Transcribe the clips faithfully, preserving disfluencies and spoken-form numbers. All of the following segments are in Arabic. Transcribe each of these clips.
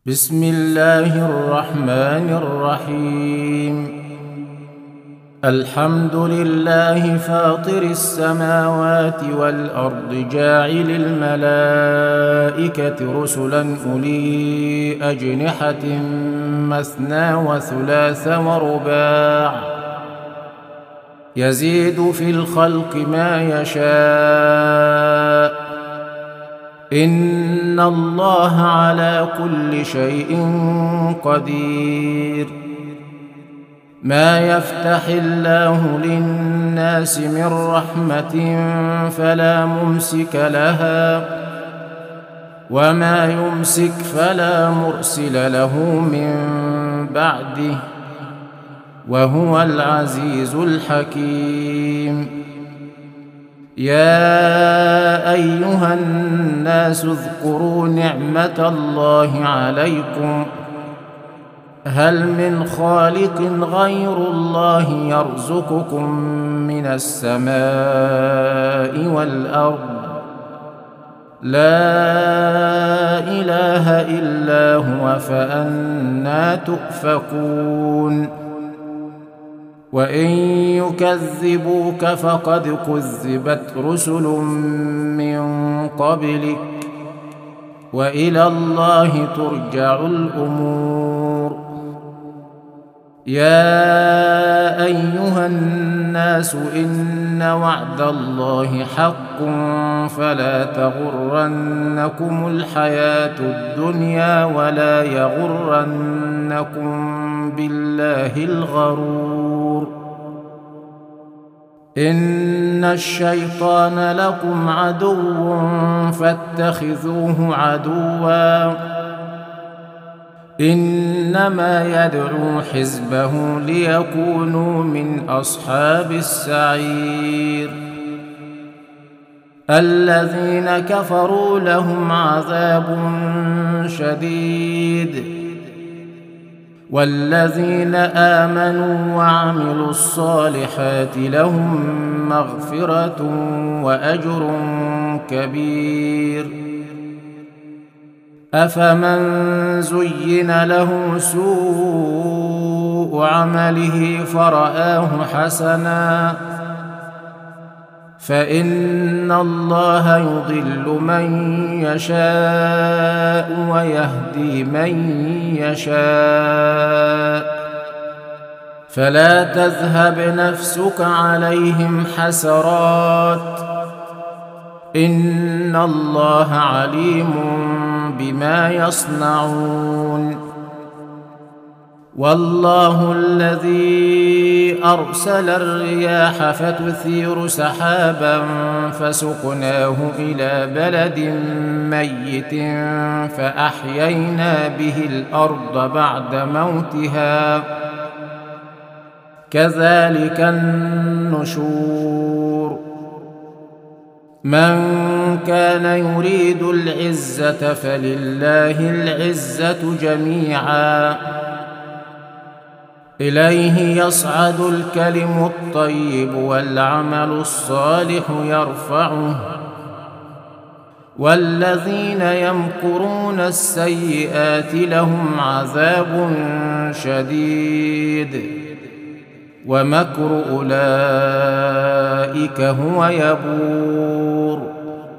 بسم الله الرحمن الرحيم. الحمد لله فاطر السماوات والأرض جاعل الملائكة رسلا أولي أجنحة مثنى وثلاث ورباع يزيد في الخلق ما يشاء إن الله على كل شيء قدير. ما يفتح الله للناس من رحمة فلا ممسك لها وما يمسك فلا مرسل له من بعده وهو العزيز الحكيم. يا أيها الناس اذكروا نعمة الله عليكم هل من خالق غير الله يرزقكم من السماء والأرض لا إله إلا هو فأنى تؤفكون. وإن يكذبوك فقد كذبت رسل من قبلك وإلى الله ترجع الأمور. يا أيها الناس إن وعد الله حق فلا تغرنكم الحياة الدنيا ولا يغرنكم بالله الغرور. إن الشيطان لكم عدو فاتخذوه عدوا إنما يدعو حزبه ليكونوا من أصحاب السعير. الذين كفروا لهم عذاب شديد والذين آمنوا وعملوا الصالحات لهم مغفرة وأجر كبير. أفمن زين له سوء عمله فرآه حسنا فإن الله يضل من يشاء ويهدي من يشاء فلا تذهب نفسك عليهم حسرات إن الله عليم بما يصنعون. والله الذي أرسل الرياح فتثير سحابا فسقناه إلى بلد ميت فأحيينا به الأرض بعد موتها كذلك النشور. من كان يريد العزة فلله العزة جميعا إليه يصعد الكلم الطيب والعمل الصالح يرفعه والذين يمكرون السيئات لهم عذاب شديد ومكر أولئك هو يبور.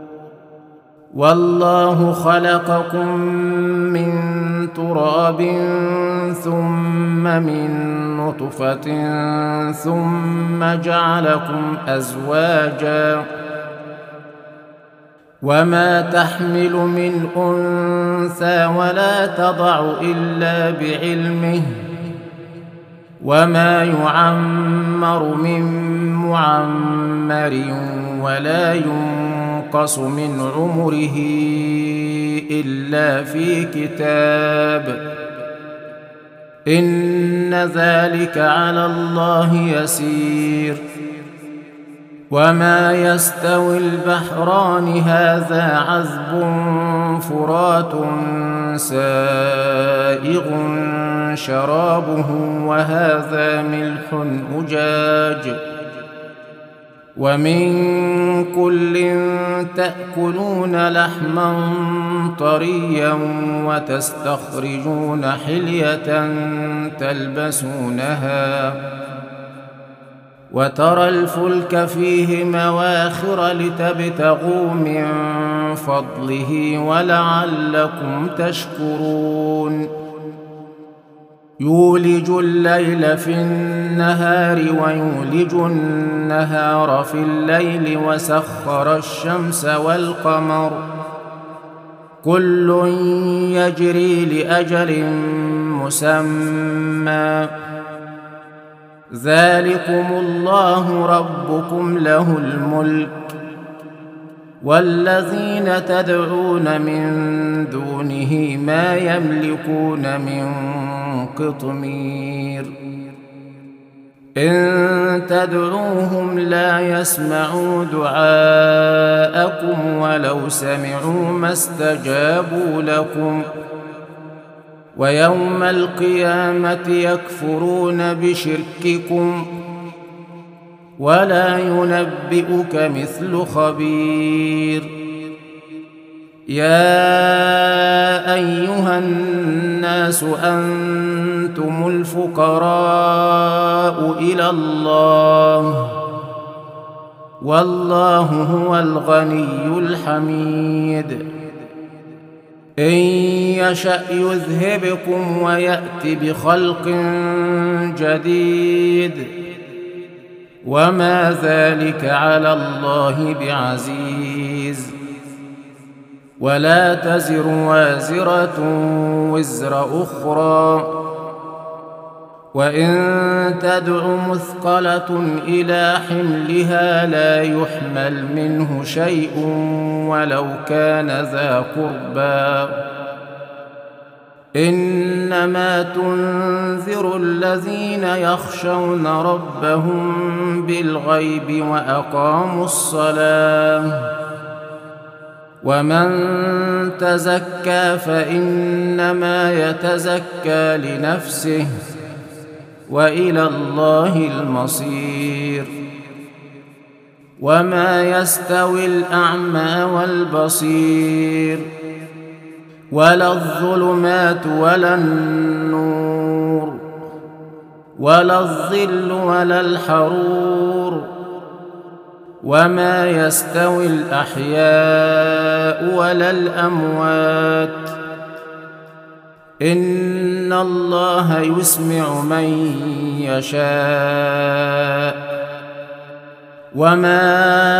والله خلقكم من تراب ثم من نطفة ثم جعلكم أزواجا وما تحمل من أنثى ولا تضع إلا بعلمه وما يعمر من معمر ولا ينقص من عمره إلا في كتاب إن ذلك على الله يسير. وما يستوي البحران هذا عذب فرات سائغ شرابه وهذا ملح أجاج ومن كل تأكلون لحما طريا وتستخرجون حلية تلبسونها وترى الفلك فيه مواخر لتبتغوا من فضله ولعلكم تشكرون يولج الليل في النهار ويولج النهار في الليل وسخر الشمس والقمر كل يجري لأجل مسمى ذلكم الله ربكم له الملك والذين تدعون من دونه ما يملكون من قطمير إن تدعوهم لا يسمعوا دعاءكم ولو سمعوا ما استجابوا لكم ويوم القيامة يكفرون بشرككم ولا ينبئك مثل خبير يا أيها الناس أنتم الفقراء إلى الله والله هو الغني الحميد إن يشأ يذهبكم ويأت بخلق جديد وما ذلك على الله بعزيز ولا تزر وازرة وزر أخرى وإن تدع مثقلة إلى حملها لا يحمل منه شيء ولو كان ذا قربى إنما تنذر الذين يخشون ربهم بالغيب وأقاموا الصلاة ومن تزكى فإنما يتزكى لنفسه وإلى الله المصير وما يستوي الأعمى والبصير ولا الظلمات ولا النور ولا الظل ولا الحرور وما يستوي الأحياء ولا الأموات إن الله يسمع من يشاء وما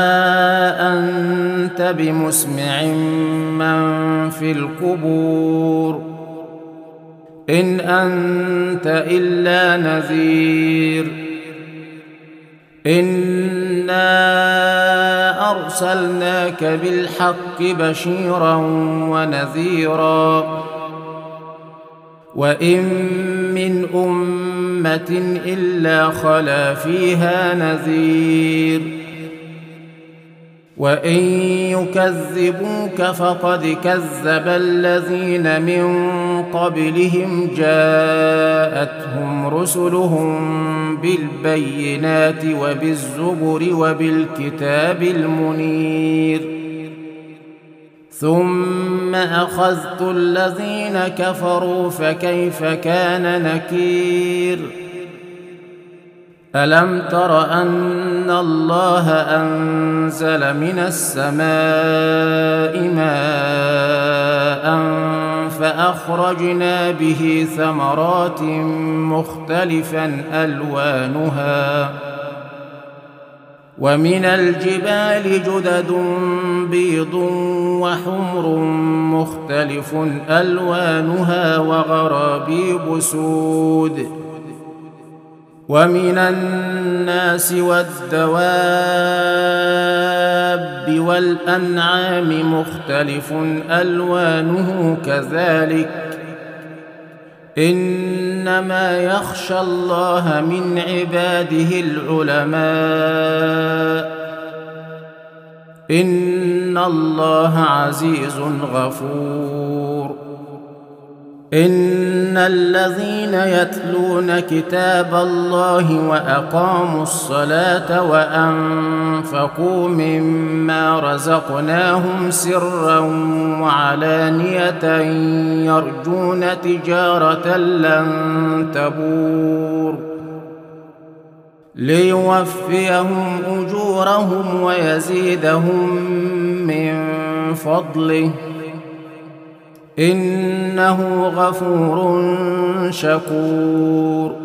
أنت بمسمع من في القبور إن أنت إلا نذير إنا أرسلناك بالحق بشيرا ونذيرا وإن من أمة إلا خلا فيها نذير وإن يكذبوك فقد كذب الذين من قبلهم جاءتهم رسلهم بالبينات وبالزبر وبالكتاب المنير ثم أخذت الذين كفروا فكيف كان نكير ألم تر أن الله أنزل من السماء ماء فأخرجنا به ثمرات مختلفا ألوانها ومن الجبال جدد بيض وحمر مختلف ألوانها وغرابيب سود ومن الناس والدواب والأنعام مختلف ألوانه كذلك إنما يخشى الله من عباده العلماء إن الله عزيز غفور إن إن الذين يتلون كتاب الله وأقاموا الصلاة وأنفقوا مما رزقناهم سرا وعلانية يرجون تجارة لن تبور ليوفيهم أجورهم ويزيدهم من فضله إنه غفور شكور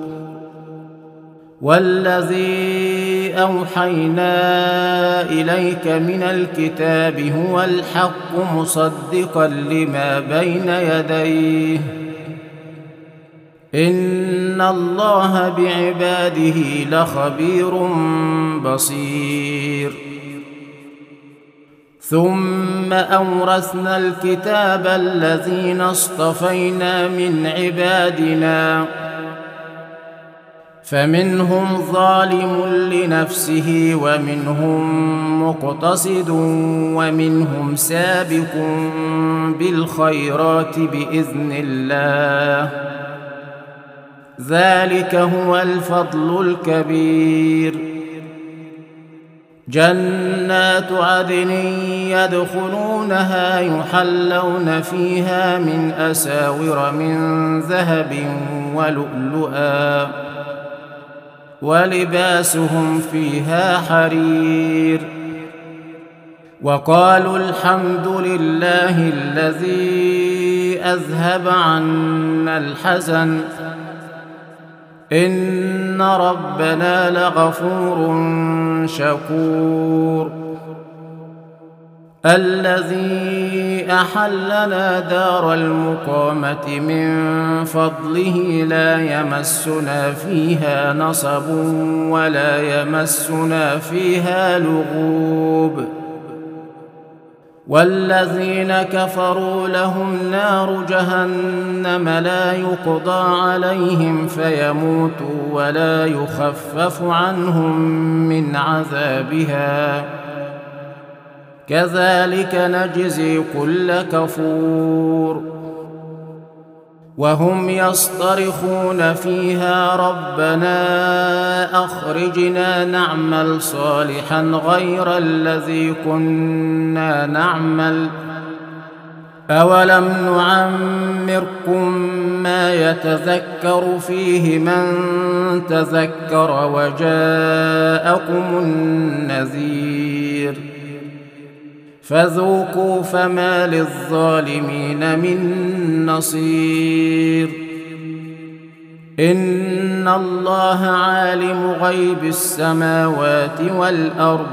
والذي أوحينا إليك من الكتاب هو الحق مصدقا لما بين يديه إن الله بعباده لخبير بصير ثم أورثنا الكتاب الذين اصطفينا من عبادنا فمنهم ظالم لنفسه ومنهم مقتصد ومنهم سابق بالخيرات بإذن الله ذلك هو الفضل الكبير جنات عدن يدخلونها يحلون فيها من أساور من ذهب ولؤلؤا ولباسهم فيها حرير وقالوا الحمد لله الذي أذهب عنا الحزن إن ربنا لغفور شكور الذي أحلنا دار المقامة من فضله لا يمسنا فيها نصب ولا يمسنا فيها لغوب والذين كفروا لهم نار جهنم لا يقضى عليهم فيموتوا ولا يخفف عنهم من عذابها كذلك نجزي كل كفور وهم يصطرخون فيها ربنا أخرجنا نعمل صالحا غير الذي كنا نعمل أولم نعمركم ما يتذكر فيه من تذكر وجاءكم النذير فذوقوا فما للظالمين من نصير إن الله عالم غيب السماوات والأرض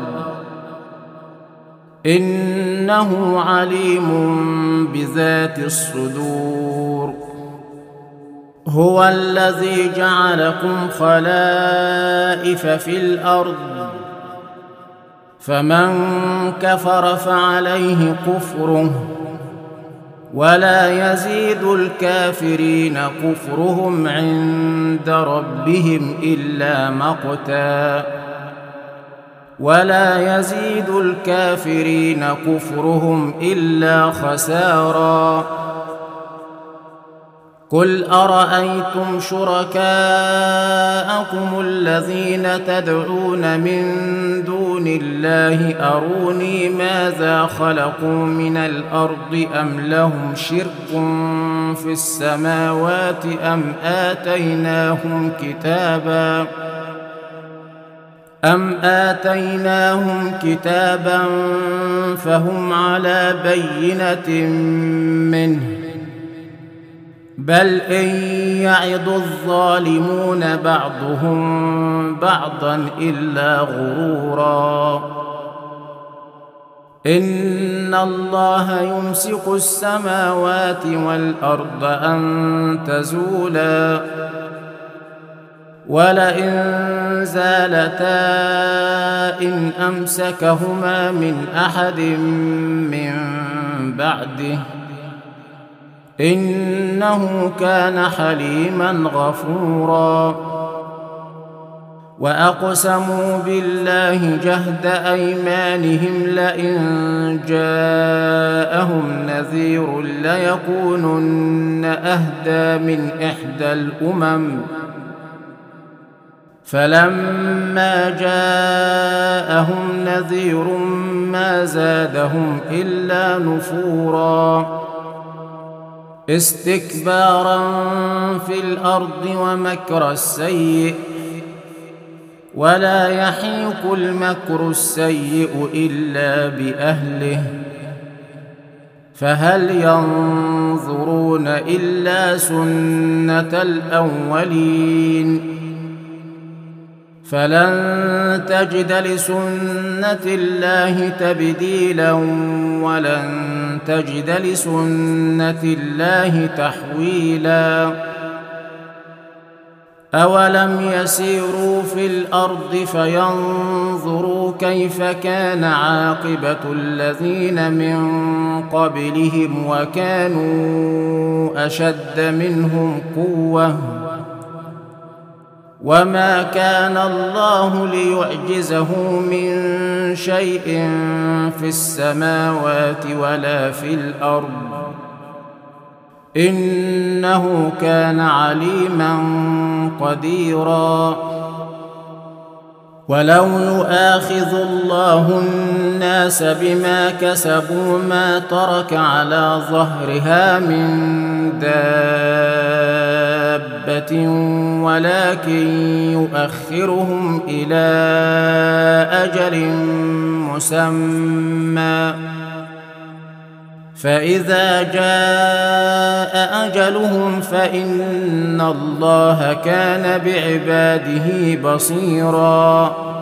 إنه عليم بذات الصدور هو الذي جعلكم خلائف في الأرض فمن كفر فعليه كفره ولا يزيد الكافرين كفرهم عند ربهم إلا مقتا ولا يزيد الكافرين كفرهم إلا خسارا قل أرأيتم شركاءكم الذين تدعون من دون الله أروني ماذا خلقوا من الأرض أم لهم شرك في السماوات أم آتيناهم كتابا أم آتيناهم كتابا فهم على بينة منه بل إن يعظ الظالمون بعضهم بعضا إلا غرورا إن الله يمسك السماوات والأرض أن تزولا ولئن زالتا إن أمسكهما من أحد من بعده إنه كان حليما غفورا وأقسموا بالله جهد أيمانهم لئن جاءهم نذير ليكونن أهدى من إحدى الأمم فلما جاءهم نذير ما زادهم إلا نفورا استكبارا في الأرض ومكر السيء ولا يحيق المكر السيء إلا بأهله فهل ينظرون إلا سنة الأولين فلن تجد لسنة الله تبديلا ولن تجد لسنة الله تحويلا أولم يسيروا في الأرض فينظروا كيف كان عاقبة الذين من قبلهم وكانوا أشد منهم قوة وما كان الله ليعجزه من شيء في السماوات ولا في الأرض إنه كان عليما قديرا ولو يؤاخذ الله الناس بما كسبوا ما ترك على ظهرها من دابة ولكن يؤخرهم إلى أجل مسمى فإذا جاء أجلهم فإن الله كان بعباده بصيراً